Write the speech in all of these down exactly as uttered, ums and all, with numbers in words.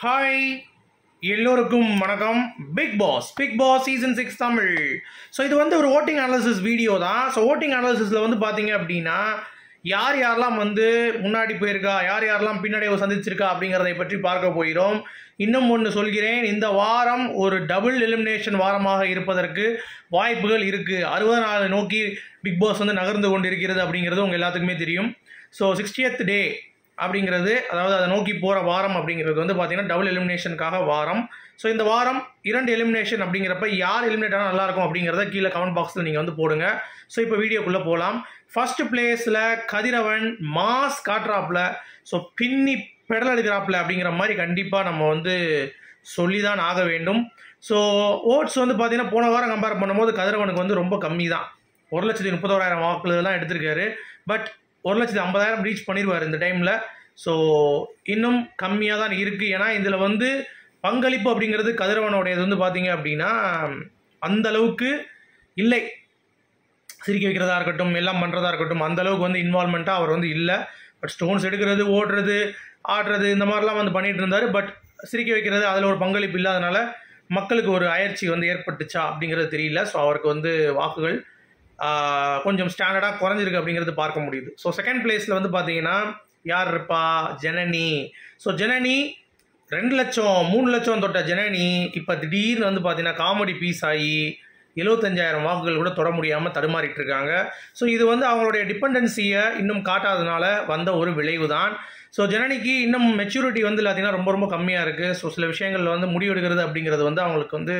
Hi எல்லோருக்கும் வணக்கம். Big boss big boss season six Tamil. So இது வந்து ஒரு ஓட்டிங் அனாலிசிஸ் வீடியோ தான். ஸோ ஓட்டிங் அனாலிசிஸில் வந்து பார்த்தீங்க அப்படின்னா யார் யாரெல்லாம் வந்து முன்னாடி போயிருக்கா, யார் யாரெல்லாம் பின்னாடி சந்திச்சிருக்கா அப்படிங்கிறதை பற்றி பார்க்க போகிறோம். இன்னும் ஒன்று சொல்கிறேன், இந்த வாரம் ஒரு டபுள் எலிமினேஷன் வாரமாக இருப்பதற்கு வாய்ப்புகள் இருக்குது. அறுபது நாள் நோக்கி பிக் பாஸ் வந்து நகர்ந்து கொண்டு இருக்கிறது அப்படிங்கிறது உங்கள் எல்லாத்துக்குமே தெரியும். ஸோ சிக்ஸ்டியத் டே அப்படிங்கிறது, அதாவது அதை நோக்கி போகிற வாரம் அப்படிங்கிறது வந்து பார்த்தீங்கன்னா டபுள் எலிமினேஷனுக்காக வாரம். ஸோ இந்த வாரம் இரண்டு எலிமினேஷன் அப்படிங்கிறப்ப யார் எலிமினேட் ஆனால் நல்லாயிருக்கும் அப்படிங்கிறத கீழே கமெண்ட் பாக்ஸில் நீங்கள் வந்து போடுங்க. ஸோ இப்போ வீடியோக்குள்ளே போகலாம். ஃபர்ஸ்ட் பிளேஸில் கதிரவன் மாஸ் காட்ராப்பில், ஸோ பின்னி பெடல் எடுக்கிறாப்பில் அப்படிங்கிற மாதிரி கண்டிப்பாக நம்ம வந்து சொல்லி தான் ஆக வேண்டும். ஸோ ஓட்ஸ் வந்து பார்த்தீங்கன்னா போன வாரம் கம்பேர் பண்ணும்போது கதிரவனுக்கு வந்து ரொம்ப கம்மி தான். ஒரு லட்சத்தி முப்பத்தோராயிரம் வாக்குகள் தான் எடுத்திருக்காரு. பட் ஒரு லட்சத்தி ஐம்பதாயிரம் ரீச் பண்ணிடுவார் இந்த டைமில். ஸோ இன்னும் கம்மியாக தான் இருக்குது. ஏன்னா இதில் வந்து பங்களிப்பு அப்படிங்கிறது கதிரவனுடையது வந்து பார்த்தீங்க அப்படின்னா அந்த அளவுக்கு இல்லை. சிரிக்க வைக்கிறதா இருக்கட்டும், எல்லாம் பண்ணுறதா இருக்கட்டும், அந்த அளவுக்கு வந்து இன்வால்மெண்ட்டாக அவர் வந்து இல்லை. பட் ஸ்டோன்ஸ் எடுக்கிறது, ஓடுறது, ஆடுறது, இந்த மாதிரிலாம் வந்து பண்ணிகிட்டு இருந்தார். பட் சிரிக்க வைக்கிறது அதில் ஒரு பங்களிப்பு இல்லாதனால மக்களுக்கு ஒரு அயற்சி வந்து ஏற்பட்டுச்சா அப்படிங்கிறது தெரியல. ஸோ அவருக்கு வந்து வாக்குகள் கொஞ்சம் ஸ்டாண்டர்டாக குறைஞ்சிருக்கு அப்படிங்கிறது பார்க்க முடியுது. ஸோ செகண்ட் பிளேஸில் வந்து பார்த்தீங்கன்னா யார் இருப்பா? ஜனனி. ஸோ ஜனனி ரெண்டு லட்சம் மூணு லட்சம் தொட்ட ஜனனி இப்போ திடீர்னு வந்து பார்த்தீங்கன்னா காமெடி பீஸ் ஆகி எழுபத்தஞ்சாயிரம் வாக்குகள் கூட தொட முடியாமல் தடுமாறிட்டு இருக்காங்க. ஸோ இது வந்து அவங்களுடைய டிபெண்டன்சியை இன்னும் காட்டாதனால வந்த ஒரு விளைவு தான். ஸோ ஜனனிக்கு இன்னும் மெச்சூரிட்டி வந்து பார்த்தீங்கன்னா ரொம்ப ரொம்ப கம்மியாக இருக்குது. ஸோ சில விஷயங்களில் வந்து முடிவெடுக்கிறது அப்படிங்கிறது வந்து அவங்களுக்கு வந்து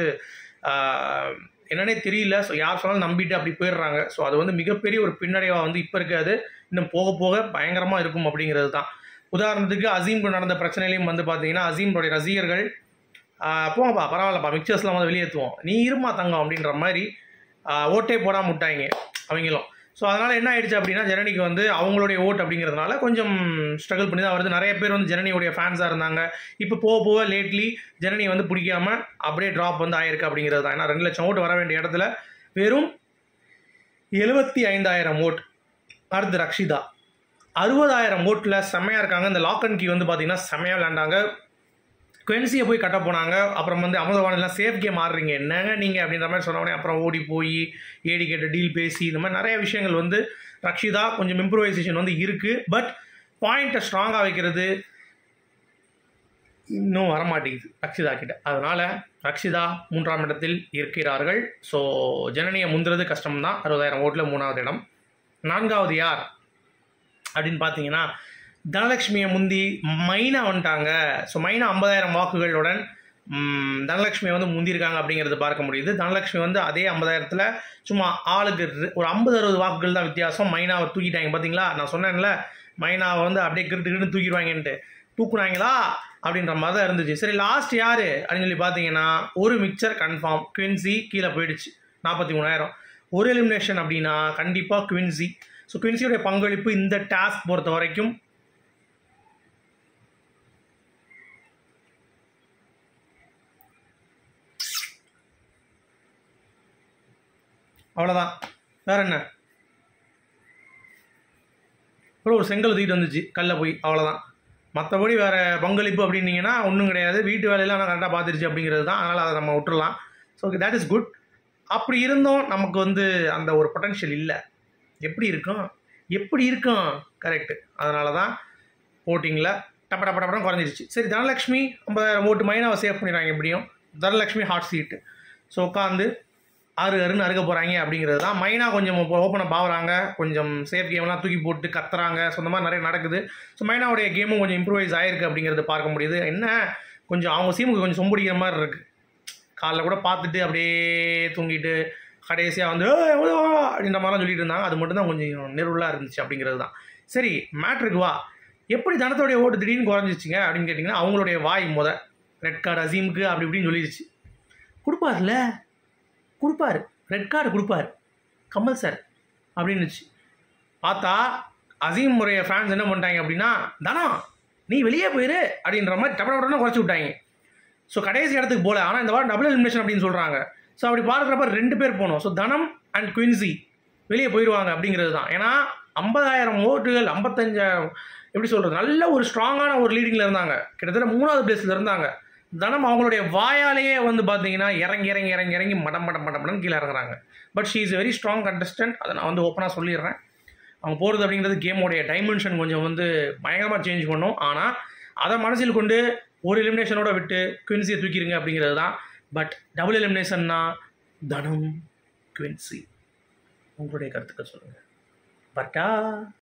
என்னன்னே தெரியல. ஸோ யார் சொன்னாலும் நம்பிட்டு அப்படி போயிடுறாங்க. ஸோ அது வந்து மிகப்பெரிய ஒரு பின்னடைவாக வந்து இப்போ இருக்காது, இன்னும் போக போக பயங்கரமாக இருக்கும் அப்படிங்கிறது தான். உதாரணத்துக்கு அசீம்க்கு நடந்த பிரச்சனையிலையும் வந்து பார்த்தீங்கன்னா அசீம்னுடைய ரசிகர்கள் போங்கப்பா பரவாயில்லப்பா மிக்சர்ஸ்லாம் வந்து வெளியேற்றுவோம், நீ இருமா தங்கம் அப்படின்ற மாதிரி ஓட்டே போடாமல் விட்டாங்க அவங்களும். ஸோ அதனால் என்ன ஆயிடுச்சு அப்படின்னா ஜனனிக்கு வந்து அவங்களுடைய ஓட் அப்படிங்கிறதுனால கொஞ்சம் ஸ்ட்ரகிள் பண்ணி தான் வருது. நிறைய பேர் வந்து ஜனனியுடைய ஃபேன்ஸாக இருந்தாங்க. இப்போ போக போக லேட்லி ஜனனி வந்து பிடிக்காம அப்படியே ட்ராப் வந்து ஆயிருக்கு அப்படிங்கிறது தான். ஏன்னா ரெண்டு லட்சம் ஓட்டு வர வேண்டிய இடத்துல வெறும் எழுபத்தி ஐந்தாயிரம் ஓட். அடுத்து ரக்ஷிதா அறுபதாயிரம் ஓட்டில் செம்மையாக இருக்காங்க. இந்த லாக் அண்ட் கீ வந்து பார்த்தீங்கன்னா செம்மையாக விளையாண்டாங்க. குவென்சியை போய் கட்ட போனாங்க. அப்புறம் வந்து அமுதவானெல்லாம் சேஃப் கேம் ஆடுறீங்க என்னங்க நீங்கள் அப்படின்ற மாதிரி சொன்னோடனே அப்புறம் ஓடி போய் ஏடி கேட்ட டீல் பேசி இந்த மாதிரி நிறைய விஷயங்கள் வந்து ரக்ஷிதா கொஞ்சம் இம்ப்ரூவைசேஷன் வந்து இருக்குது. பட் பாயிண்ட்டை ஸ்ட்ராங்காக வைக்கிறது இன்னும் வரமாட்டேங்குது ரக்ஷிதா கிட்ட. அதனால் ரக்ஷிதா மூன்றாம் இடத்தில் இருக்கிறார்கள். ஸோ ஜனனியை முந்துறது கஷ்டம்தான். அறுபதாயிரம் ஓட்டில் மூணாவது இடம். நான்காவது யார் அப்படின்னு பார்த்தீங்கன்னா தனலட்சுமியை முந்தி மைனா வந்துட்டாங்க. ஸோ மைனா ஐம்பதாயிரம் வாக்குகளுடன் தனலட்சுமியை வந்து முந்திருக்காங்க அப்படிங்கிறது பார்க்க முடியுது. தனலட்சுமி வந்து அதே ஐம்பதாயிரத்தில் சும்மா ஆளுக்கு ஒரு ஐம்பது அறுபது வாக்குகள் தான் வித்தியாசம். மைனாவை தூக்கிட்டாங்க பார்த்தீங்களா. நான் சொன்னேன்ல மைனாவை வந்து அப்படியே கிரிட்டு கிரிட்டு தூக்கிடுவாங்கன்ட்டு, தூக்குனாங்களா அப்படின்ற மாதிரி தான் இருந்துச்சு. சரி லாஸ்ட் யார் அப்படின்னு சொல்லி பார்த்தீங்கன்னா ஒரு மிக்சர் கன்ஃபார்ம் குவின்சி கீழே போயிடுச்சு நாற்பத்தி மூணாயிரம். ஒரு எலிமினேஷன் அப்படின்னா கண்டிப்பாக குவின்சி. ஸோ குவின்சியோடைய பங்களிப்பு இந்த டாஸ்க் பொறுத்த வரைக்கும் அவ்வளோதான், வேற என்ன. அப்புறம் ஒரு செங்கல் தூக்கிட்டு வந்துச்சு கல்ல போய், அவ்வளோதான். மற்றபடி வேறு பங்களிப்பு அப்படின்னீங்கன்னா ஒன்றும் கிடையாது. வீட்டு வேலையெல்லாம் நான் கரெக்டாக பார்த்துருச்சு அப்படிங்கிறது தான். அதனால் அதை நம்ம விட்டுடலாம். So that is good. அப்படி இருந்தும் நமக்கு வந்து அந்த ஒரு பொட்டன்ஷியல் இல்லை. எப்படி இருக்கும் எப்படி இருக்கும் கரெக்டு. அதனால தான் ஓட்டிங்கில் டப்ப டப்ப டப்படம் குறைஞ்சிருச்சு. சரி தனலட்சுமி ஐம்பதாயிரம் ஓட்டு மைனாவை சேவ் பண்ணிடுறாங்க எப்படியும். தனலட்சுமி ஹாட் சீட்டு. ஸோ உட்காந்து ஆறு அருன்னு அறுக்க போகிறாங்க அப்படிங்கிறது தான். மைனா கொஞ்சம் ஓப்பனை பாவுறாங்க, கொஞ்சம் சேஃப் கேம்லாம் தூக்கி போட்டு கத்துறாங்க. ஸோ இந்த மாதிரி நிறைய நடக்குது. ஸோ மைனாவுடைய கேமும் கொஞ்சம் இம்ப்ரூவைஸ் ஆகிருக்கு அப்படிங்கிறது பார்க்க முடியுது. என்ன கொஞ்சம் அவங்க சீமுக்கு கொஞ்சம் சொம்படிக்கிற மாதிரி இருக்குது. காலைல கூட பார்த்துட்டு அப்படியே தூங்கிட்டு கடைசியாக வந்து அப்படின்ற மாதிரிலாம் சொல்லிட்டு இருந்தாங்க. அது மட்டும்தான் கொஞ்சம் நெருவலாக இருந்துச்சு அப்படிங்கிறது தான். சரி மேட்ருக்கு வா. எப்படி தனத்தோடைய ஓட்டு திடீர்னு குறைஞ்சிச்சிங்க அப்படின்னு கேட்டிங்கன்னா அவங்களுடைய வாய் முத ரெட் கார்டு அசீமுக்கு அப்படி இப்படின்னு சொல்லிடுச்சு. கொடுப்பார்ல கொடுப்பாரு ரெட் கார்டு கொடுப்பார் கமல் சார் அப்படின்னுச்சு. பார்த்தா அசீம் முறைய ஃபேன்ஸ் என்ன பண்ணிட்டாங்க அப்படின்னா தானா நீ வெளியே போயிரு அப்படின்ற மாதிரி டப்பட டப்படனா குறைச்சி விட்டாங்க. ஸோ கடைசி இடத்துக்கு போகல. ஆனால் இந்த வாரம் டபுள் எலிமினேஷன் அப்படின்னு சொல்கிறாங்க. ஸோ அப்படி பார்க்குறப்ப ரெண்டு பேர் போகணும். ஸோ தனம் அண்ட் குவின்சி வெளியே போயிடுவாங்க அப்படிங்கிறது தான். ஏன்னா ஐம்பதாயிரம் ஓட்டுகள் ஐம்பத்தஞ்சாயிரம் எப்படி சொல்கிறது, நல்ல ஒரு ஸ்ட்ராங்கான ஒரு லீடிங்கில் இருந்தாங்க. கிட்டத்தட்ட மூணாவது பிளேஸில் இருந்தாங்க. தனம் அவங்களுடைய வாயாலேயே வந்து பார்த்தீங்கன்னா இறங்கி இறங்கி இறங்கி இறங்கி மடம் மடம் மடம் மடம் கீழே இறங்குறாங்க. But she is very strong contestant. அதை நான் வந்து ஓப்பனாக சொல்லிடுறேன். அவங்க போகிறது அப்படிங்கிறது கேமோடைய டைமென்ஷன் கொஞ்சம் வந்து பயங்கரமாக சேஞ்ச் பண்ணும். ஆனால் அதை மனசில் கொண்டு ஒரு எலிமினேஷனோட விட்டு குவின்சியை தூக்கிடுங்க அப்படிங்கிறது தான். பட் டபுள் எலிமினேஷன்னா தனம் குவின்சி. உங்களுடைய கருத்துக்கள் சொல்லுங்கள். பட்டா